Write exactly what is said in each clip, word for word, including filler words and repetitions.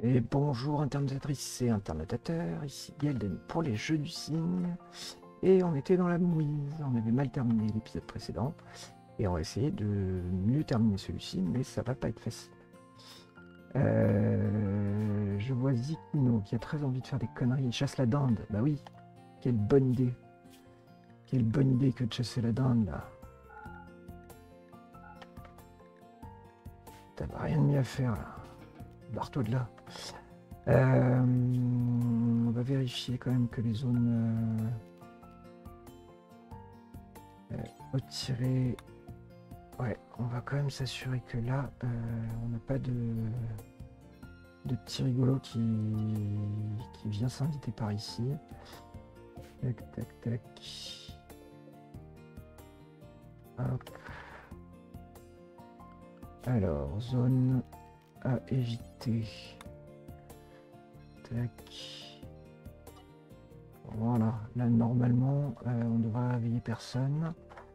Et bonjour internautatrices et internautateurs, ici Gelden pour les jeux du cygne. Et on était dans la mouise, on avait mal terminé l'épisode précédent. Et on va essayer de mieux terminer celui-ci, mais ça va pas être facile. Euh, je vois Zikino qui a très envie de faire des conneries. Il chasse la dinde, bah oui, quelle bonne idée. Quelle bonne idée que de chasser la dinde là. T'as rien de mieux à faire là. Barre-toi de là. Euh, on va vérifier quand même que les zones euh, euh, retirées. Ouais, on va quand même s'assurer que là, euh, on n'a pas de, de petit rigolo qui, qui vient s'inviter par ici. Tac, tac, tac. Hop. Alors, zone à éviter. Tac. Voilà, là normalement, euh, on devrait réveiller personne.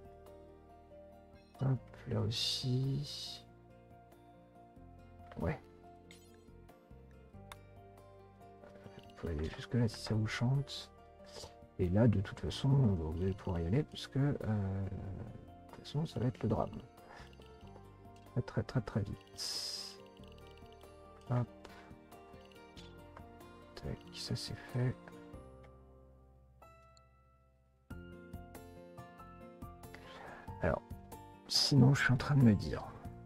Hop, là aussi. Ouais. Vous pouvez aller jusque là si ça vous chante. Et là, de toute façon, vous allez pouvoir y aller parce que euh, de toute façon, ça va être le drame. Très très très très vite. Hop. Tac, ça c'est fait. Alors, sinon, je suis en train de me dire.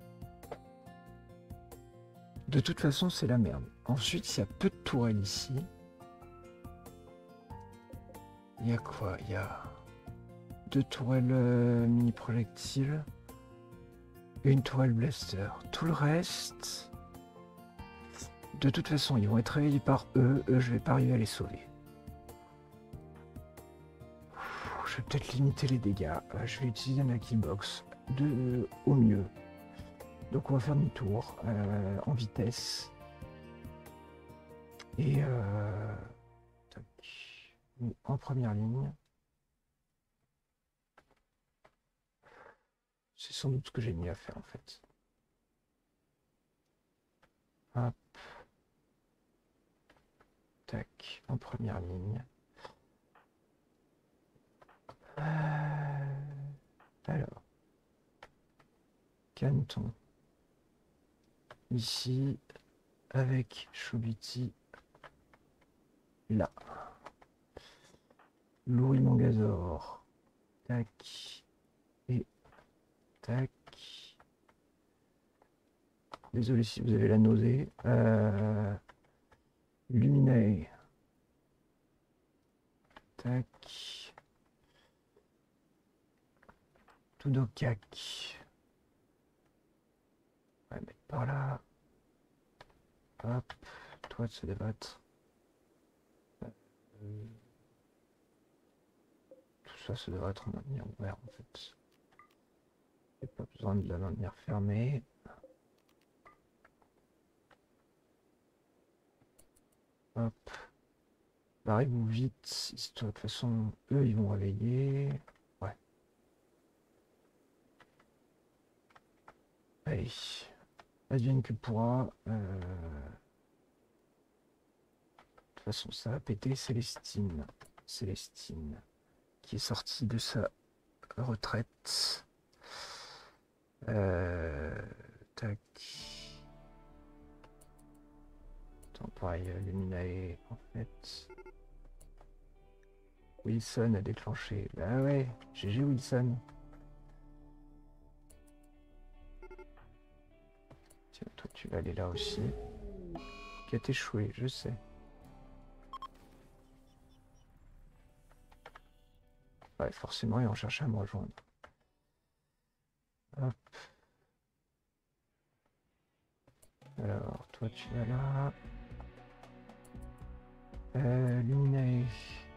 De toute façon, c'est la merde. Ensuite, il y a peu de tourelles ici. Il y a quoi? Il y a deux tourelles euh, mini-projectiles. Une tourelle blaster. Tout le reste... De toute façon, ils vont être réveillés par eux. Eux, je vais pas arriver à les sauver. Je vais peut-être limiter les dégâts. Euh, je vais utiliser ma killbox de, euh, au mieux. Donc on va faire demi-tour euh, en vitesse. Et euh, tac, en première ligne. C'est sans doute ce que j'ai mis à faire en fait. Hop. Tac, en première ligne. Euh, alors. Caneton. Ici. Avec Chobuti. Là. Louis Mangazor. Tac. Et tac. Désolé si vous avez la nausée. Euh, Luminae. Tac. Tudokak. On va mettre par là. Hop. Toi de se débattre. Euh, tout ça, ça devrait être maintenir ouvert en fait. Il n'y a pas besoin de la maintenir fermée. Hop. Barrez-vous vite, histoire de toute façon, eux ils vont réveiller. Ouais. Allez. Advienne que pourra. Euh... De toute façon, ça va péter Célestine. Célestine. Qui est sortie de sa retraite. Euh... Tac. Attends, pareil, Luminae, en fait. Wilson a déclenché. Bah ouais, G G Wilson. Tiens, toi tu vas aller là aussi. Qui a échoué, je sais. Ouais, forcément, ils vont chercher à me rejoindre. Hop. Alors, toi tu vas là. Euh, Luminae.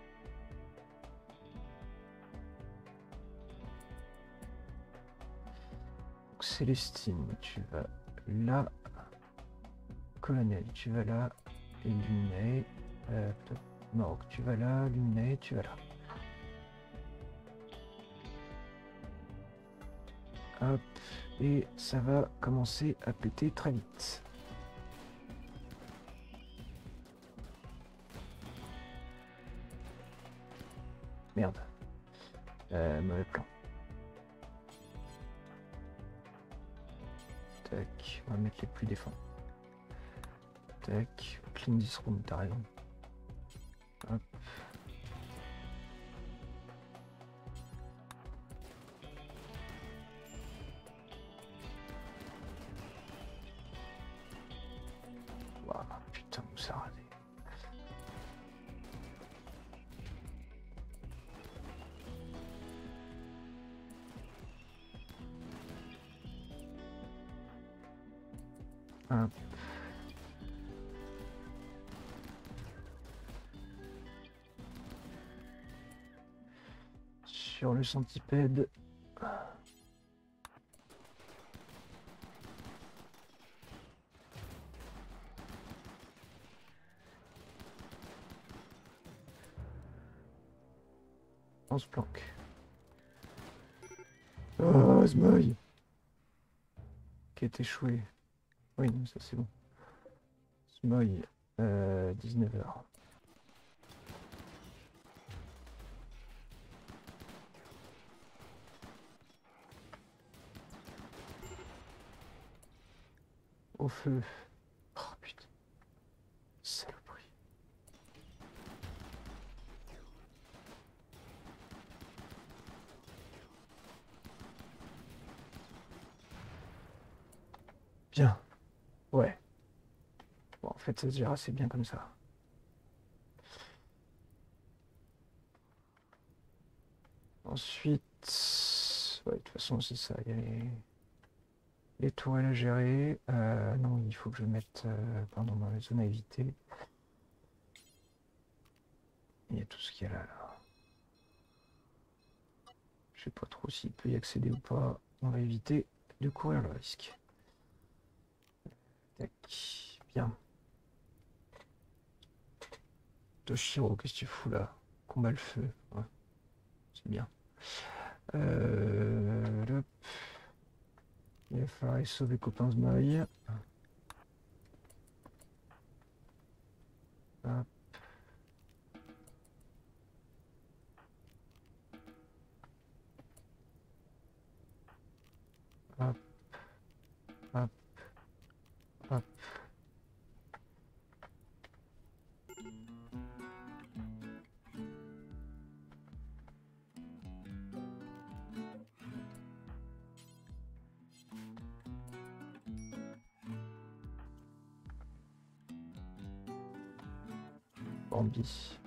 Célestine, tu vas là. Colonel, tu vas là. Et Luminae. Euh, Morgue, tu vas là. Luminae, tu vas là. Hop. Et ça va commencer à péter très vite. Merde. Euh, mauvais plan. Tac, on va mettre les plus défendus. Tac, clean this room, t'as raison. Hop. Waouh, putain, où ça a raté. Hop. Sur le centipède. On se planque. Oh, Zmoy qui est échoué. Oui, non, ça c'est bon. Zmoy, euh, dix-neuf heures. Au feu. Oh putain. Saloperie. Bien. Ouais. Bon, en fait, ça se gère assez bien comme ça. Ensuite... Ouais, de toute façon, c'est ça. Il y a les... les tourelles à gérer. Euh, non, il faut que je mette... Euh, pardon, dans les zones à éviter. Il y a tout ce qu'il y a là, là. Je sais pas trop s'il peut y accéder ou pas. On va éviter de courir le risque. Tac. Bien. Toshiro, qu'est-ce que tu fous là? Combat le feu. Ouais. C'est bien. Euh... Il va falloir sauver copains Zmoy. Hop. Hop. Hop. Hop. Bambi.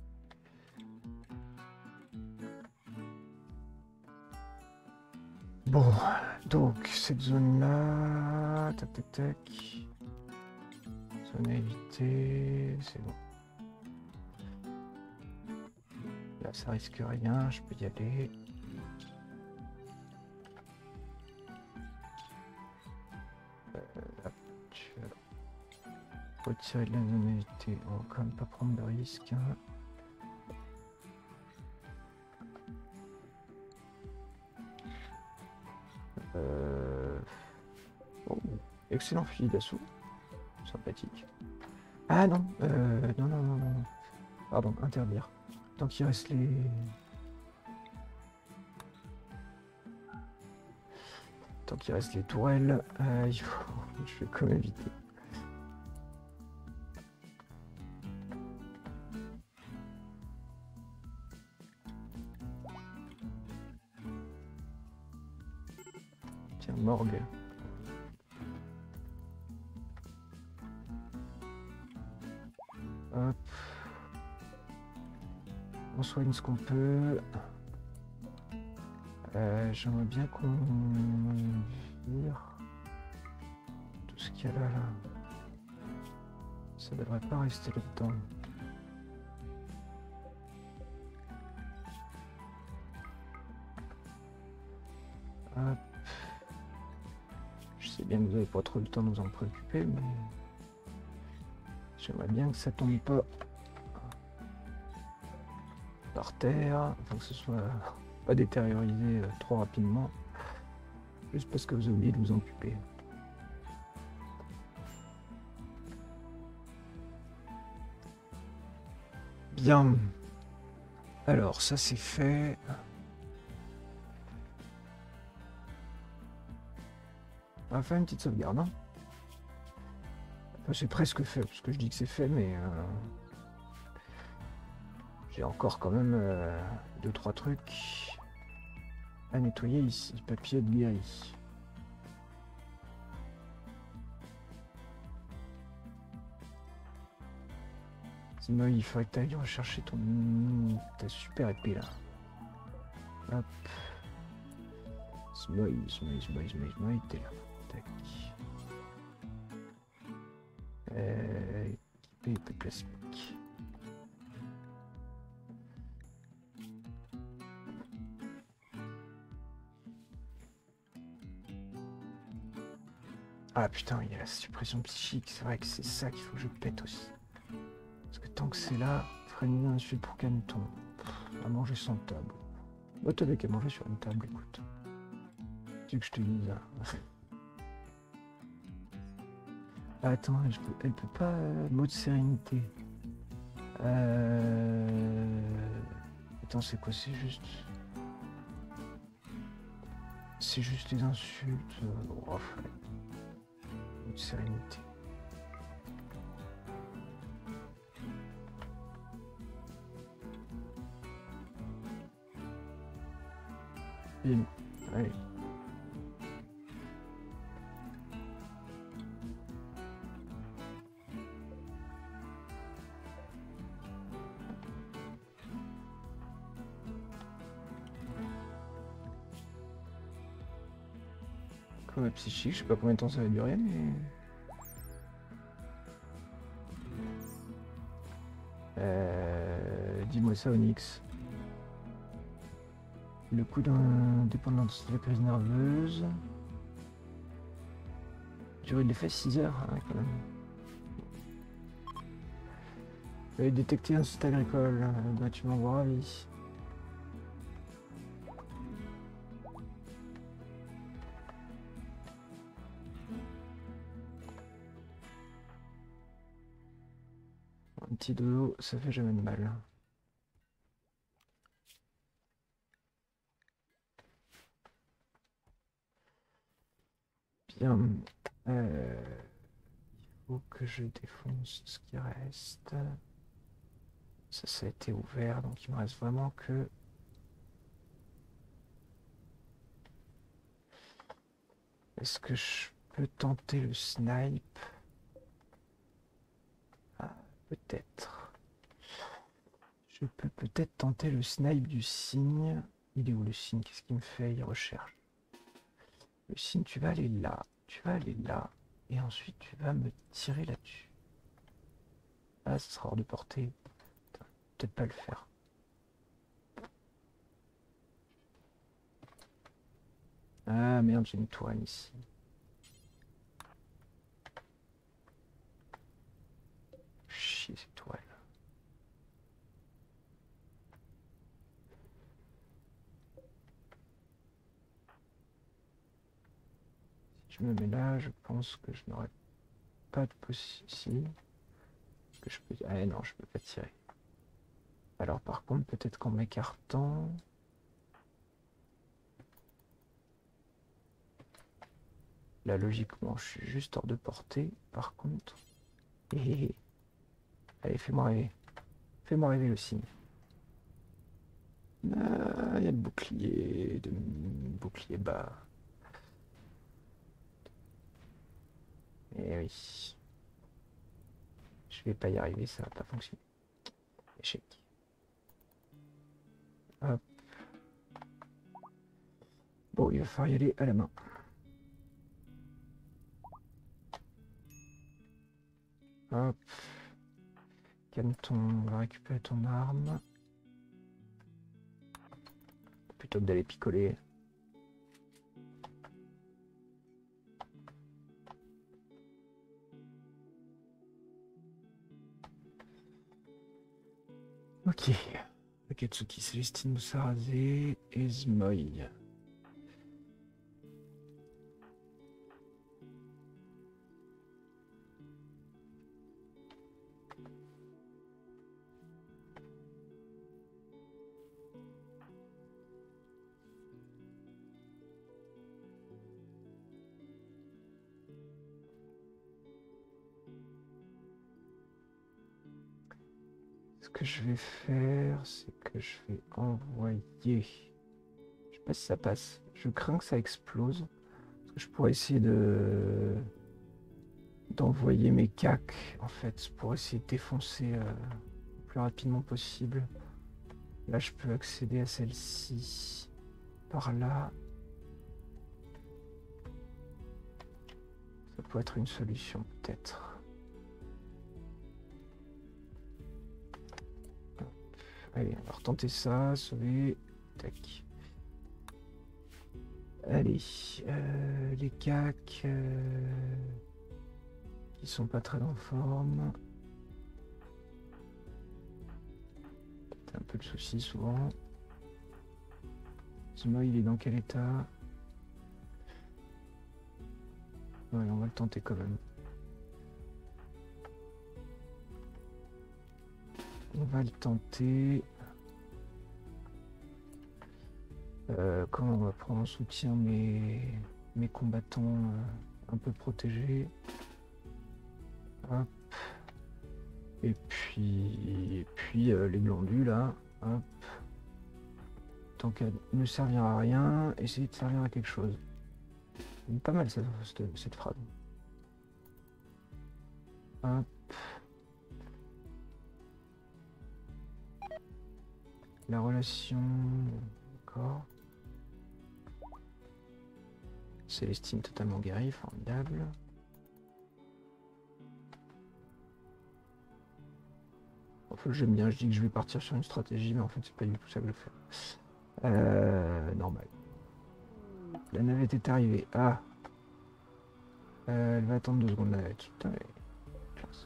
Bon, donc cette zone-là, tac tac tac. Zone à éviter, c'est bon. Là, ça risque rien, je peux y aller. Euh, là, tu vas retirer de la zone à éviter. On va quand même pas prendre de risque. Hein. Euh... Oh, excellent fusil d'assaut. Sympathique. Ah non, euh, non, non, non, non. Pardon, interdire. Tant qu'il reste les... Tant qu'il reste les tourelles, euh, il faut... je vais quand même éviter. Tiens, morgue. Hop. On soigne ce qu'on peut. Euh, J'aimerais bien qu'on vire tout ce qu'il y a là, là. Ça devrait pas rester là-dedans. Hop. Je sais bien que vous n'avez pas trop le temps de vous en préoccuper, mais j'aimerais bien que ça tombe pas par terre, enfin que ce soit pas détériorisé trop rapidement, juste parce que vous avez oublié de vous en occuper. Bien. Alors, ça c'est fait. On va faire une petite sauvegarde. Hein. Enfin, c'est presque fait, parce que je dis que c'est fait, mais... Euh... J'ai encore quand même euh, deux trois trucs à nettoyer ici. Papier de guéri. Sinon, il faudrait que tu ailles rechercher ton ta super épée là. Hop. Smoy, smoy, smoy, smoy, smoy, t'es là. Tac. Euh, épée, épée plasmique. Ah putain, il y a la suppression psychique, c'est vrai que c'est ça qu'il faut que je pète aussi. Parce que tant que c'est là, freiner un sud pour Caneton. À manger sans table. Bah t'avais qu'à manger sur une table, écoute. Tu veux que je te dise ça. Ah, attends, je peux, elle peut pas... Euh, mot de sérénité. Euh... Attends, c'est quoi? C'est juste... C'est juste des insultes. Euh... Oh, ouais. Mot de sérénité. Bim. Allez. Comme psychique, je sais pas combien de temps ça va durer, mais... Euh... Dis-moi ça, Onyx. Le coup d'un dépend de la crise nerveuse. Durée de l'effet six heures, hein, quand même. Vous avez détecté un site agricole, un bâtiment ravi. Un petit dodo, ça fait jamais de mal. Bien. Euh, il faut que je défonce ce qui reste. Ça, ça a été ouvert, donc il me reste vraiment que... Est-ce que je peux tenter le snipe? Ah, peut-être. Je peux peut-être tenter le snipe du cygne. Il est où le cygne? Qu'est-ce qu'il me fait? Il recherche. Le cygne, tu vas aller là. Tu vas aller là. Et ensuite, tu vas me tirer là-dessus. Ah, ça sera hors de portée. Peut-être pas le faire. Ah merde, j'ai une tourelle ici. Chier, cette tourelle. Si je me mets là, je pense que je n'aurai pas de possibilité. Que je peux... Ah non, je peux pas tirer. Alors par contre, peut-être qu'en m'écartant... Là, logiquement, je suis juste hors de portée. Par contre... Hé hé hé. Allez, fais-moi rêver. Fais-moi rêver le signe. Ah, il y a le bouclier, de bouclier bas. Eh oui. Je vais pas y arriver, ça va pas fonctionner. Échec. Hop. Bon, il va falloir y aller à la main. Hop. Caneton, on va récupérer ton arme. Plutôt que d'aller picoler. Ok. Akatsuki, Célestine Sarase et Zmoy. que je vais faire, c'est que je vais envoyer... Je sais pas si ça passe. Je crains que ça explose. Je pourrais essayer de... d'envoyer mes cacs, en fait, pour essayer de défoncer euh, le plus rapidement possible. Là, je peux accéder à celle-ci par là. Ça pourrait être une solution, peut-être. Allez, on va retenter ça, sauver. Tac. Allez, euh, les cacs euh, qui sont pas très en forme. T'as un peu de soucis souvent. Zuma, il est dans quel état? Ouais, on va le tenter quand même. On va le tenter. Euh, comment on va prendre en soutien mes, mes combattants euh, un peu protégés. Hop. Et puis, et puis euh, les glandus là. Hop. Tant qu'elle ne servira à rien, essayez de servir à quelque chose. Pas mal cette, cette, cette phrase. Hop. La relation... D'accord. Célestine totalement guérie, formidable. En fait, j'aime bien, je dis que je vais partir sur une stratégie, mais en fait, c'est pas du tout ça que je fais. Euh, normal. La navette est arrivée. Ah. Euh, elle va attendre deux secondes, la navette. Putain, mais... classe.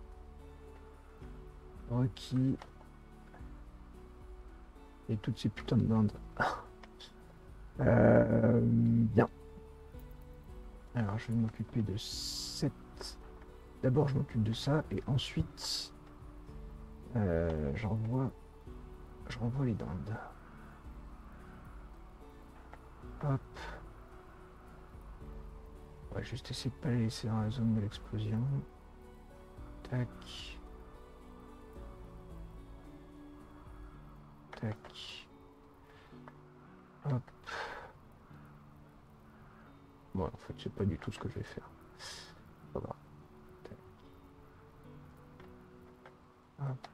Requis. Et toutes ces putains de bandes. euh, bien. Alors, je vais m'occuper de cette... D'abord, je m'occupe de ça, et ensuite... Euh, j'envoie... Je renvoie les dindes. Hop. On va juste essayer de pas les laisser dans la zone de l'explosion. Tac. Tac. Hop. Bon, en fait, c'est pas du tout ce que je vais faire. Pas grave. Tac. Hop.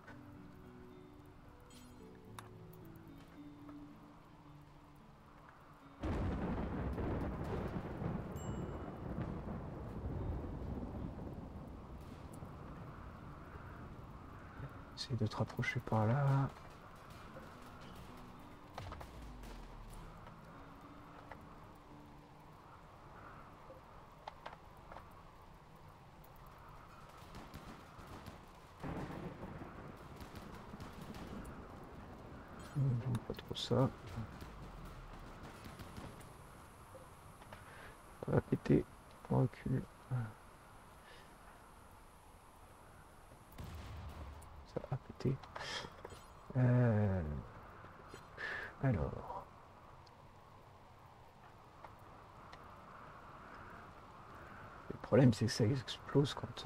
Essaye de te rapprocher par là. J'aime pas trop ça. Ça va péter. On recule. Ça a pété. Euh... Alors. Le problème, c'est que ça explose quand... Euh...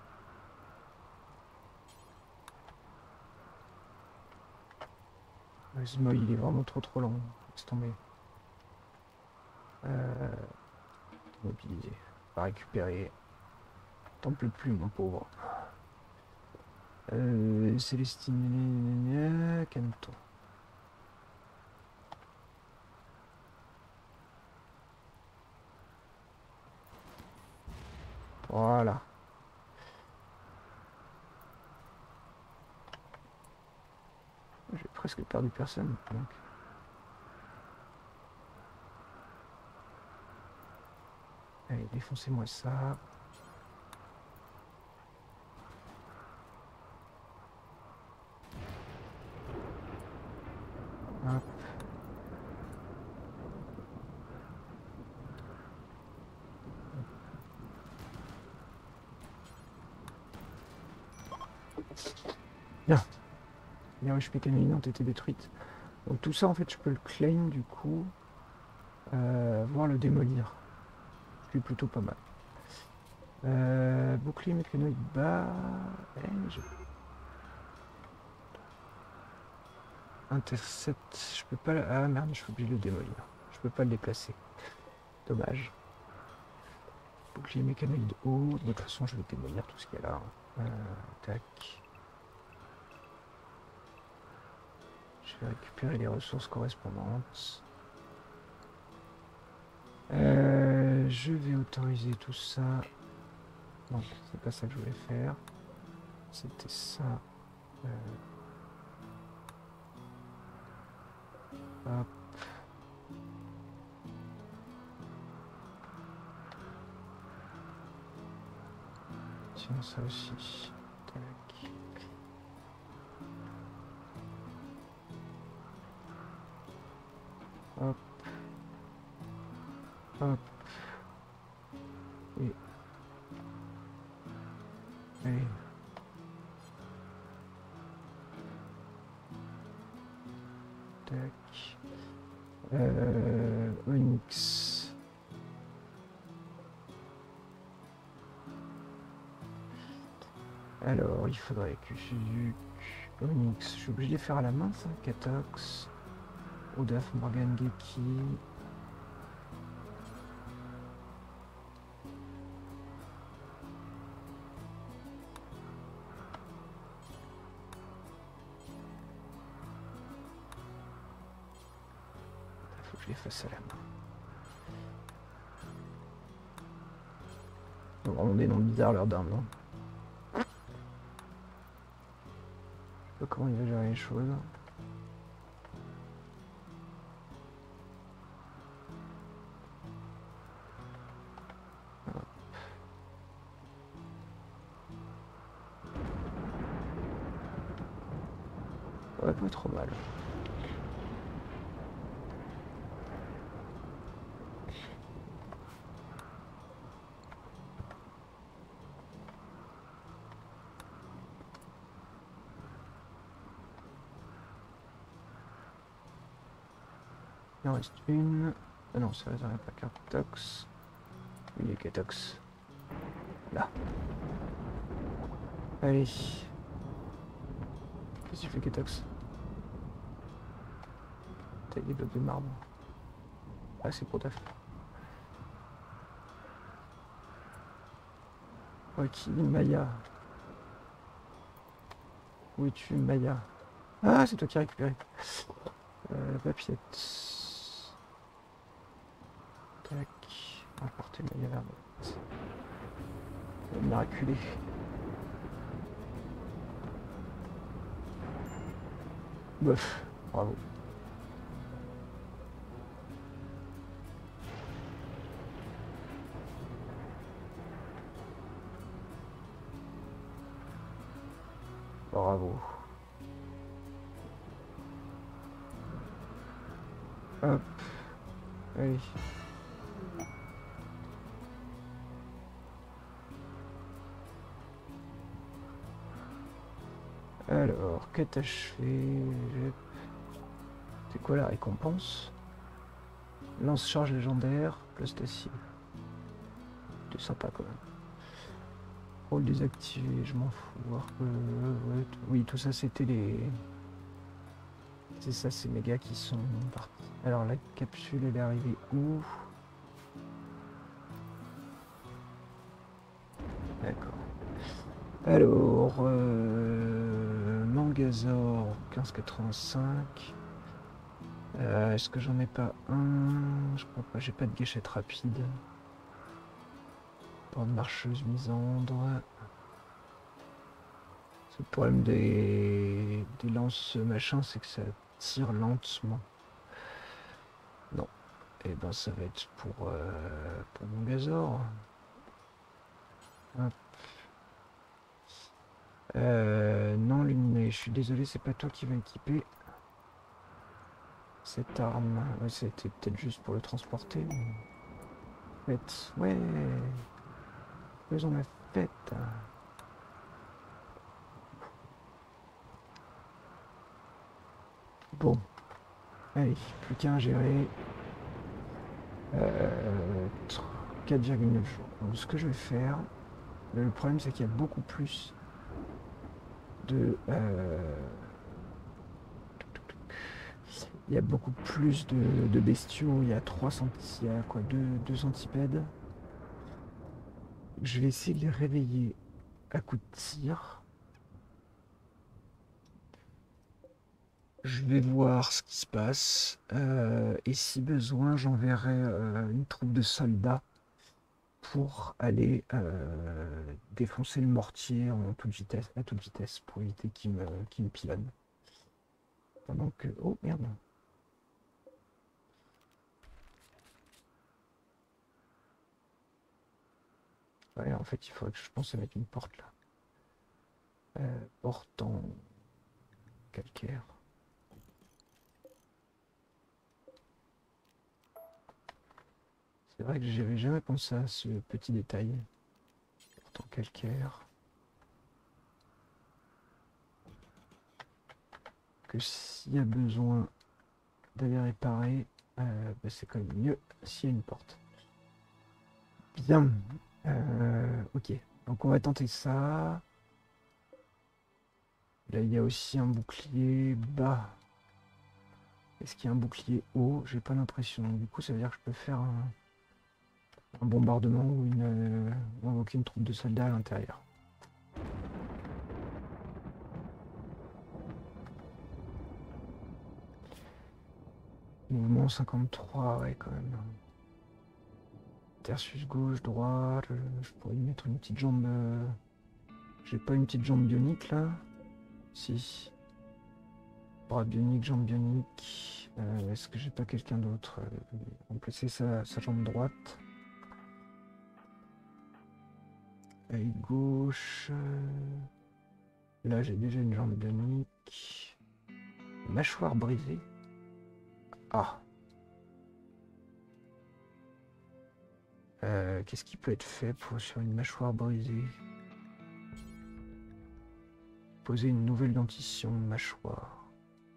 Ce mot, il est vraiment trop trop lent. Laisse tomber. Euh... Mobiliser. On va récupérer. T'en peux plus, mon pauvre. Euh, Célestine, calme-toi. Voilà. J'ai presque perdu personne. Donc. Allez, défoncez-moi ça. Hop. Bien. Bien, H P canine ont été détruite. Donc tout ça, en fait, je peux le claim du coup, euh, voire le démolir. Ce qui est plutôt pas mal. Euh, bouclier mécanoïde bas. Eh, je... Intercept, je peux pas... Ah merde, je suis obligé de le démolir. Je peux pas le déplacer. Dommage. Bouclier mécanique de haut. De toute façon, je vais démolir tout ce qu'il y a là. Euh, tac. Je vais récupérer les ressources correspondantes. Euh, je vais autoriser tout ça. Non, c'est pas ça que je voulais faire. C'était ça. Euh... Hop. Tiens, ça aussi. Tac. Hop. Hop. Et... Allez. Tac. Euh... Onyx. Alors, il faudrait que je... Onyx, je suis obligé de les faire à la main, ça. Catox. Odaf, Morgan, Geki. Faut que je les fasse à la main. Ils ont vraiment des noms bizarres, leurs d'armes, non? Je sais pas comment il va gérer les choses. Ouais, pas trop mal. Il en reste une. Ah non, ça va pas Catox. Oui, il y a Catox. Là. Allez. Qu'est-ce que tu fais, Catox? T'as des blocs de marbre. Ah, c'est pour taf. Ok, Maya. Où es-tu, Maya? Ah, c'est toi qui as récupéré. Euh, la papillette. Tac. On va porter Maya vers droite. Elle m'a reculé. Bof, bravo. Bravo. Hop. Allez. Alors, quête achevée. C'est quoi la récompense? Lance-charge légendaire, plus d'acier. C'est sympa quand même. Rôle désactivé, je m'en fous. Voir que... ouais, oui, tout ça c'était les... C'est ça, ces méga qui sont partis. Alors la capsule, elle est arrivée où? D'accord. Alors, euh, Mangazor quinze quatre-vingt-cinq. Euh, Est-ce que j'en ai pas un? Je crois pas, j'ai pas de gâchette rapide. Bande marcheuse, misandre. Le problème des, des lances machin, c'est que ça tire lentement. Non. Et eh ben ça va être pour, euh, pour Mangazor. Hop. Euh, non, Luminé, je suis désolé, c'est pas toi qui va équiper cette arme. Ouais, c'était peut-être juste pour le transporter. Mais... Faites, ouais, faisons la fête. Bon, allez, plus qu'à gérer. Euh, quatre virgule neuf jours. Donc, ce que je vais faire, le problème c'est qu'il y a beaucoup plus de... Euh, Il y a beaucoup plus de, de bestiaux. Il y a trois centi- il y a quoi, deux, deux centipèdes. Je vais essayer de les réveiller à coup de tir. Je vais voir ce qui se passe. Euh, et si besoin, j'enverrai euh, une troupe de soldats pour aller euh, défoncer le mortier en toute vitesse, à toute vitesse pour éviter qu'il me, qu'il me pilonne. Pendant que... Oh merde. Ouais, en fait, il faudrait que je pense à mettre une porte là. Euh, porte en calcaire. C'est vrai que j'avais jamais pensé à ce petit détail. Porte en calcaire. Que s'il y a besoin d'aller réparer, euh, bah, c'est quand même mieux s'il y a une porte. Bien. Euh, ok. Donc on va tenter ça. Là, il y a aussi un bouclier bas. Est-ce qu'il y a un bouclier haut? J'ai pas l'impression. Du coup, ça veut dire que je peux faire un, un bombardement ou une, euh, ou invoquer une troupe de soldats à l'intérieur. Mouvement cinquante-trois, ouais, quand même. Tertius gauche, droite. Je, je pourrais y mettre une petite jambe. euh, J'ai pas une petite jambe bionique là? Si. Bras bionique, jambe bionique. Euh, Est-ce que j'ai pas quelqu'un d'autre? euh, Remplacer sa, sa jambe droite. Œil gauche. euh, Là, j'ai déjà une jambe bionique. Mâchoire brisée. Ah. Euh, Qu'est-ce qui peut être fait pour sur une mâchoire brisée? Poser une nouvelle dentition mâchoire.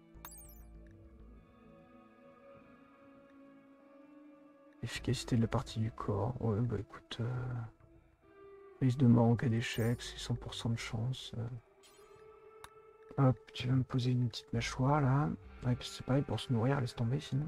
Efficacité de la partie du corps. Ouais, bah écoute. Euh... Risque de mort en cas d'échec, c'est cent pour cent de chance. euh. Hop, tu vas me poser une petite mâchoire là. Ouais, c'est pareil pour se nourrir, laisse tomber sinon.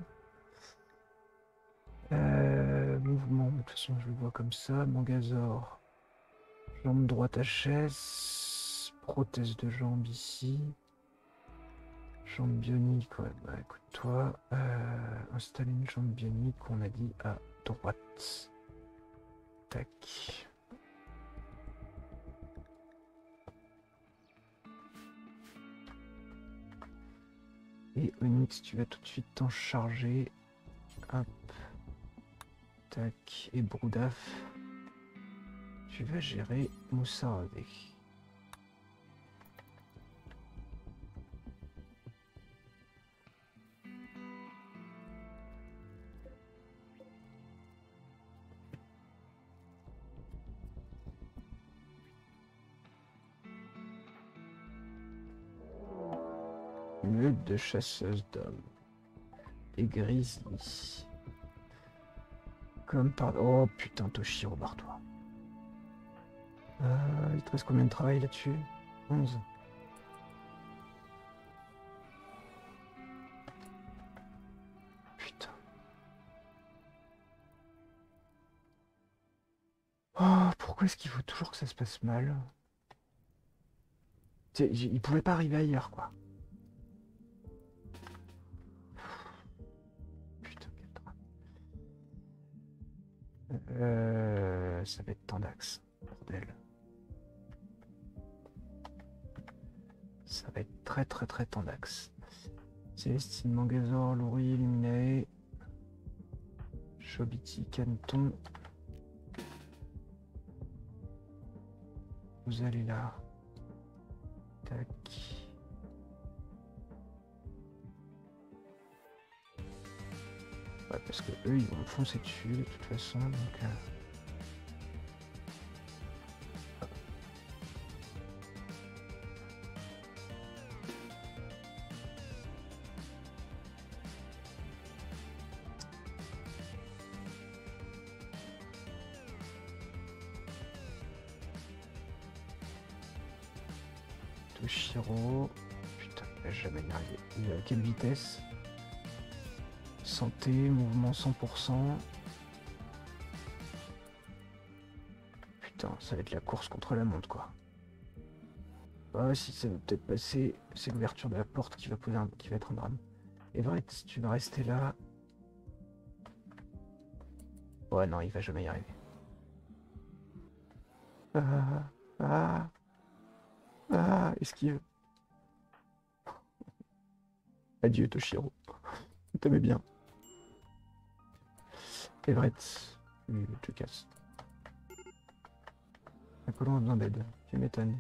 Euh, mouvement, de toute façon je le vois comme ça. Mangazor. Jambe droite à chaise. Prothèse de jambe ici. Jambe bionique, ouais, bah écoute toi. Euh, installer une jambe bionique, on a dit à droite. Tac. Et Onyx, tu vas tout de suite t'en charger. Hop. Tac. Et Broudaf, tu vas gérer Moussarave. Meute de chasseuses d'hommes. Et Grizzly. Comme par... Oh putain, Toshiro, barre-toi. Euh, il te reste combien de travail là-dessus? onze. Putain. Oh, pourquoi est-ce qu'il faut toujours que ça se passe mal? Tu sais, il pouvait pas arriver ailleurs, quoi. Putain, quel drame. Euh, ça va être Tandax. Bordel. Ça va être très très très Tandax. Célestine, Mangazor, Louri, Illuminae. Chobiti, Canton. Vous allez là. Tac. Ouais, parce que eux, ils vont me foncer dessus de toute façon, donc... Euh... Toshiro... Putain, il va jamais y arriver. Il est à quelle vitesse? Santé, mouvement cent pour cent. Putain, ça va être la course contre la montre, quoi. Ah, si ça va peut-être passer, c'est l'ouverture de la porte qui va, poser un... qui va être un drame. Everett, tu vas rester là. Ouais, non, il va jamais y arriver. Ah, ah, ah, esquive. Adieu, Toshiro. T'aimais bien. Everett, tu te casses. Apollon a besoin d'aide. Tu m'étonnes.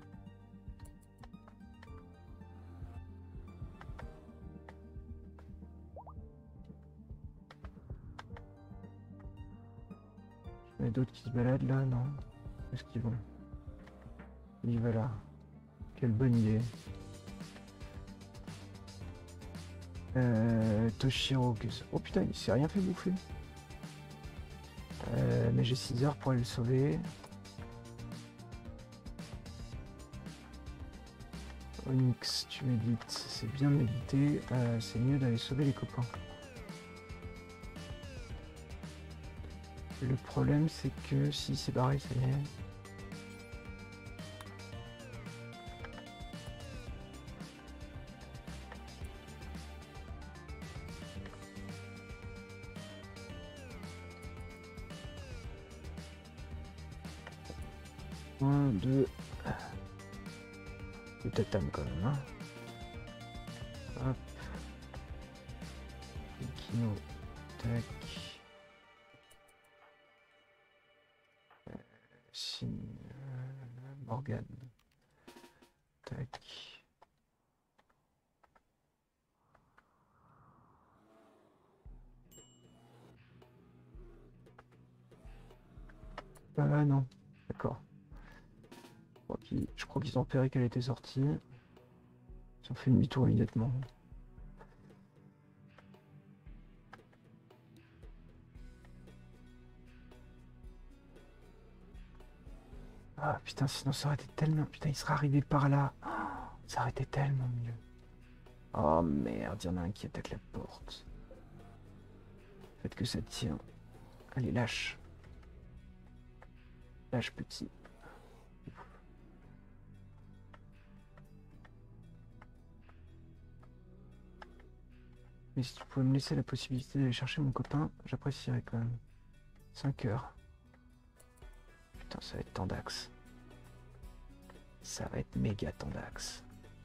Il y en a d'autres qui se baladent là, non? Où est-ce qu'ils vont? Il va là. Quelle bonne idée. Euh, Toshiro, qu'est-ce... Oh putain, il s'est rien fait bouffer. Euh, mais j'ai six heures pour aller le sauver. Onyx, tu médites. C'est bien de méditer. Euh, c'est mieux d'aller sauver les copains. Le problème, c'est que si c'est barré, ça y est. Un, deux. Le tatame quand même, hein. Hop. Kino. Tac. Euh, signe. Euh, Morgane. Tac. Ah non. D'accord. Je crois qu'ils ont repéré qu'elle était sortie. Ils ont fait demi-tour immédiatement. Ah putain, sinon ça aurait été tellement... Putain, il serait arrivé par là. Oh, ça aurait été tellement mieux. Oh merde, il y en a un qui attaque la porte. Faites que ça tient. Allez, lâche. Lâche, petit. Mais si tu pouvais me laisser la possibilité d'aller chercher mon copain, j'apprécierais quand même. cinq heures. Putain, ça va être tendax. Ça va être méga tendax.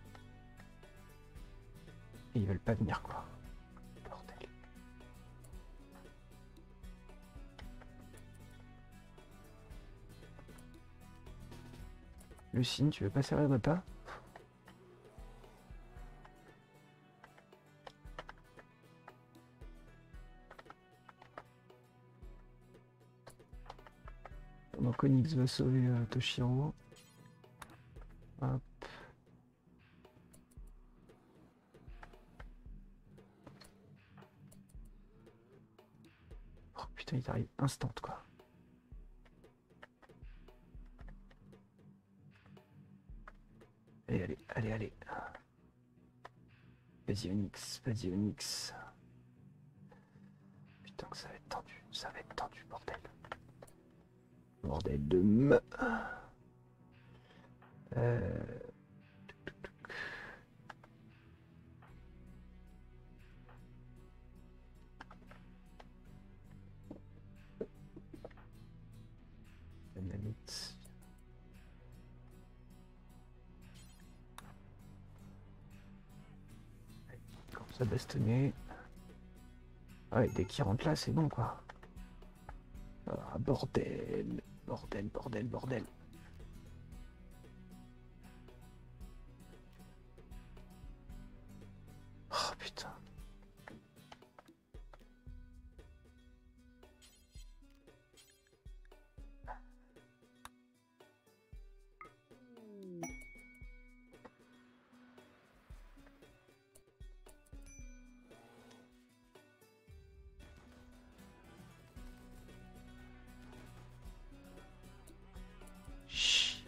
Et ils veulent pas venir, quoi. Bordel. Lucine, tu veux pas servir de repas? Donc Onyx va sauver euh, Toshiro. Hop. Oh putain, il arrive instant, quoi. Allez, allez, allez, allez. Vas-y Onyx, vas-y Onyx. Putain que ça va être tendu, ça va être tendu, bordel. Bordel de me... Euh... Dynamite. Comme ça bastonner. Ouais, dès qu'il rentre là, c'est bon quoi. Ah, bordel, bordel, bordel, bordel. Oh putain. Chut.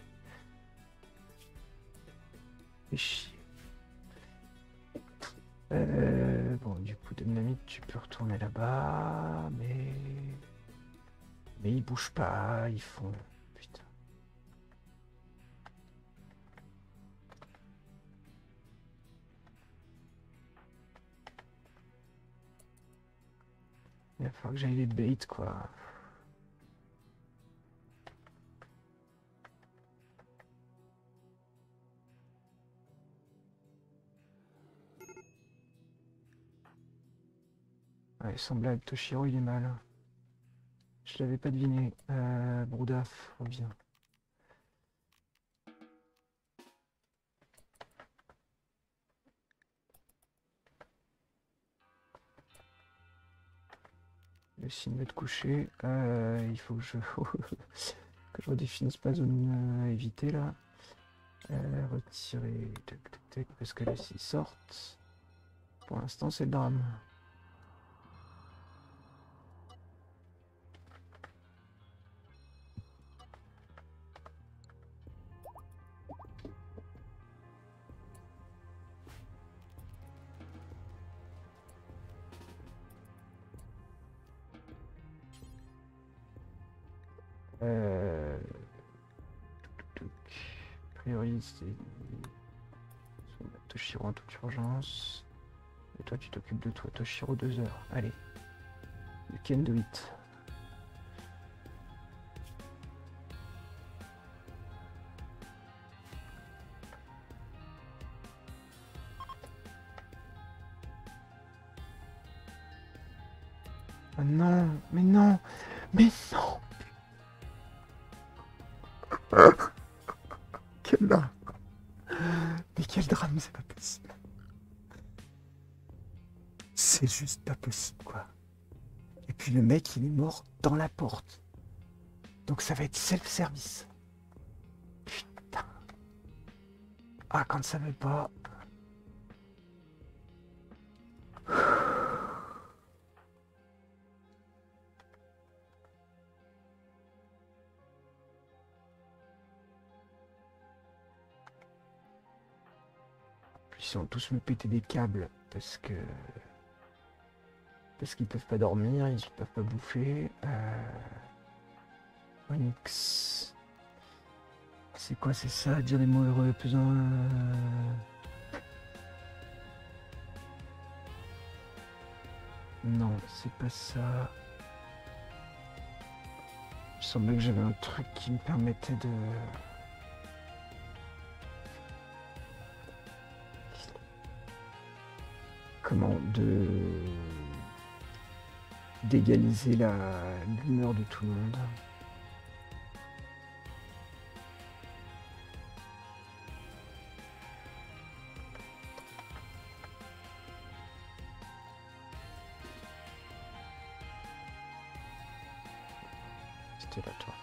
Fais chier. Euh, bon, du coup, coup de dynamite, tu peux retourner là-bas, mais... Mais ils bougent pas, ils font... Putain. Il va falloir que j'aille les bait, quoi. Ouais, sans blague, Toshiro il est mal. Je l'avais pas deviné. Euh, Broudaf, reviens. Le signe de coucher. Euh, il faut que je... que je redéfinisse pas zone euh, éviter là. Euh, retirer. Tac, tac, tac, parce que là s'ils sortent. Pour l'instant c'est le drame. Euh... Priorise Toshiro en toute urgence. Et toi tu t'occupes de toi, Toshiro, deux heures. Allez. You can do it. Oh non, mais non, mais non. Quel drame. Mais quel drame, c'est pas possible. C'est juste pas possible, quoi. Et puis le mec, il est mort dans la porte. Donc ça va être self-service. Putain. Ah, quand ça veut pas... Ils vont tous me péter des câbles parce que... Parce qu'ils peuvent pas dormir, ils peuvent pas bouffer. Euh... Onyx. C'est quoi, c'est ça, dire des mots heureux, pesant... Euh... Non, c'est pas ça. Il me semblait que j'avais un truc qui me permettait de... Comment de... d'égaliser la l'humeur de tout le monde. C'était là, toi.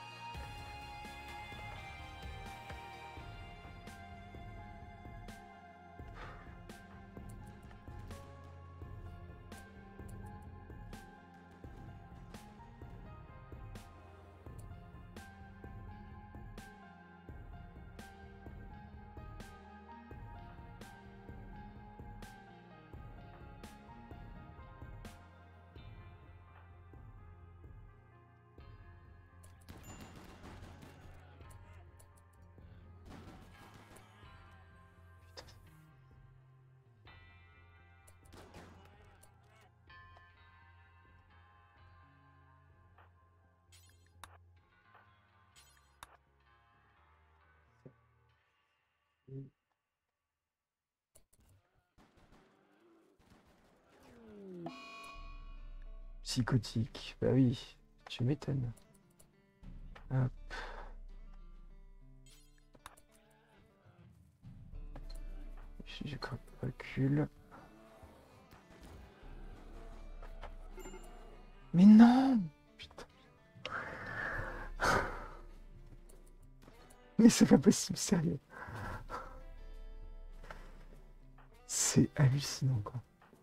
Psychotique, bah oui, tu m'étonnes. Hop. Je recule. Mais non! Putain. Mais c'est pas possible, sérieux. C'est hallucinant, quoi.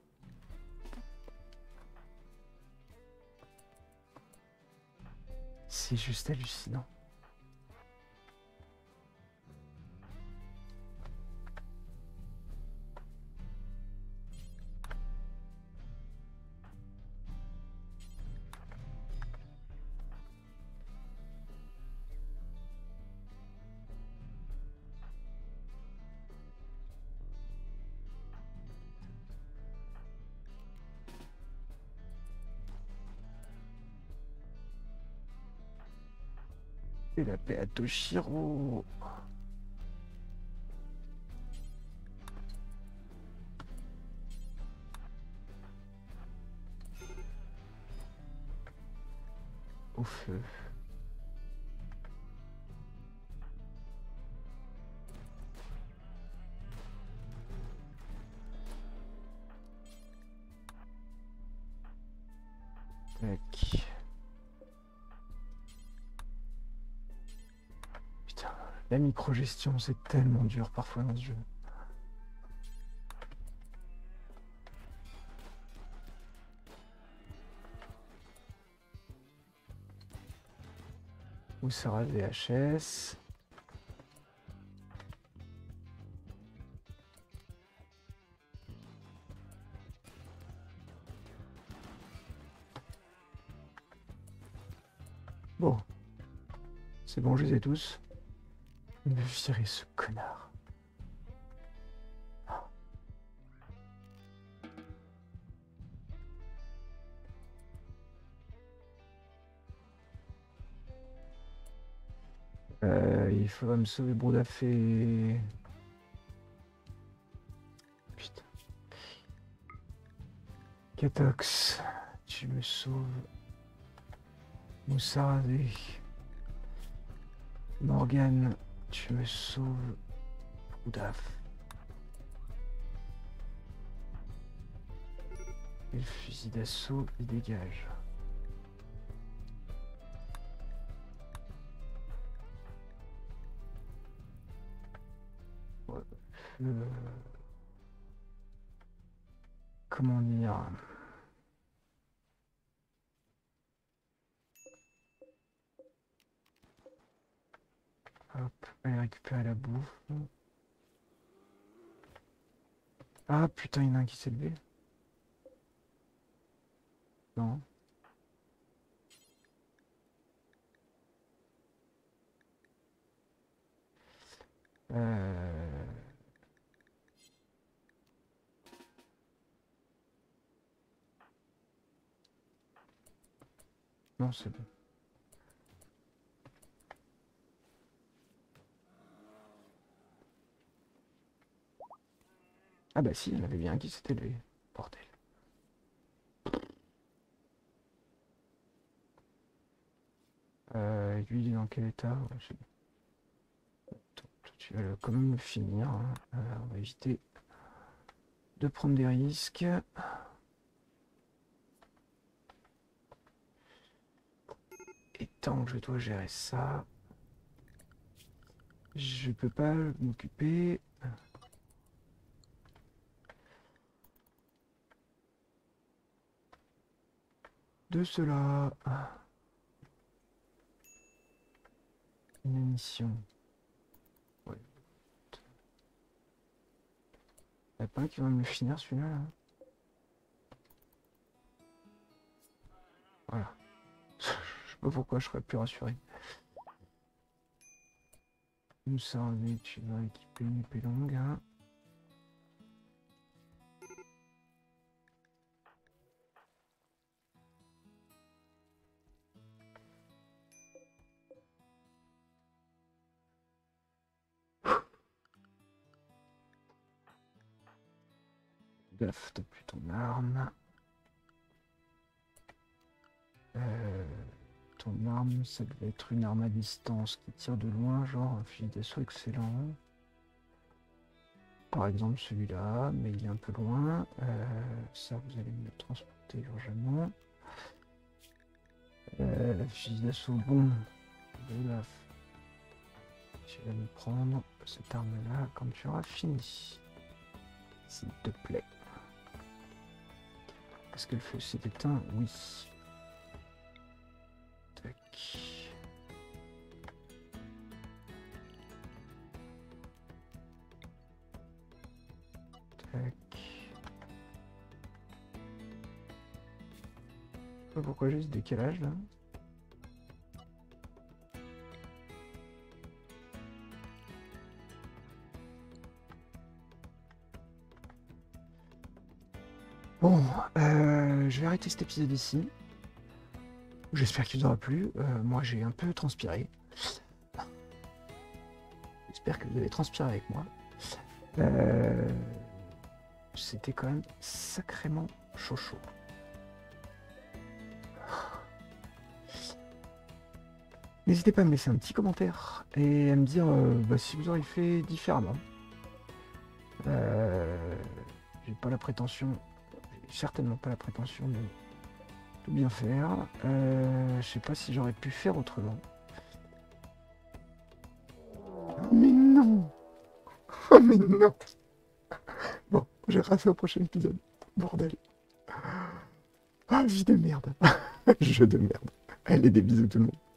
C'est juste hallucinant. Et la paix à Toshiro. Au feu. Tac. Putain, la micro-gestion, c'est tellement dur parfois dans ce jeu. Où sera le V H S? Bon. C'est bon, je les ai tous. Me virer ce connard. Euh, il faudra me sauver Broudafé. Putain. Katox, tu me sauves. Moussaravé. Morgane, tu me sauves. Broudaf. Et le fusil d'assaut, il dégage. Euh... Comment dire? Hop, aller récupérer la bouffe. Ah putain, il y en a un qui s'est levé. Non. Euh... Non, c'est bon. Ah bah si, il y en avait bien un qui s'était levé. Bordel. Euh, lui, il est dans quel état? Ouais, je... Attends, tu vas quand même le finir. Hein. Euh, on va éviter de prendre des risques. Et tant que je dois gérer ça, je peux pas m'occuper de cela. Une émission. Ouais. Il n'y a pas un qui va me le finir celui-là là. Voilà. Je sais pas pourquoi je serais plus rassuré. Nous servons, tu vas équiper une épée longue. Hein. Gaffe, t'as plus ton arme. Euh, ton arme, ça devait être une arme à distance qui tire de loin, genre un fusil d'assaut excellent. Par exemple celui-là, mais il est un peu loin. Euh, ça, vous allez me le transporter urgemment. Euh, le fusil d'assaut, bon. Là, tu vas me prendre cette arme-là quand tu auras fini. S'il te plaît. Est-ce que le feu s'est éteint? Oui. Tac. Tac. Je sais pas pourquoi j'ai ce décalage là. Bon, euh, je vais arrêter cet épisode ici. J'espère qu'il vous aura plu. Euh, moi, j'ai un peu transpiré. J'espère que vous avez transpiré avec moi. Euh, C'était quand même sacrément chaud chaud. N'hésitez pas à me laisser un petit commentaire et à me dire euh, bah, si vous auriez fait différemment. Euh, j'ai pas la prétention, j'ai certainement pas la prétention de tout bien faire. Euh, je sais pas si j'aurais pu faire autrement. Mais non! Oh mais non! Bon, j'ai refait au prochain épisode. Bordel. Ah, vie de merde. Jeu de merde. Allez, des bisous tout le monde.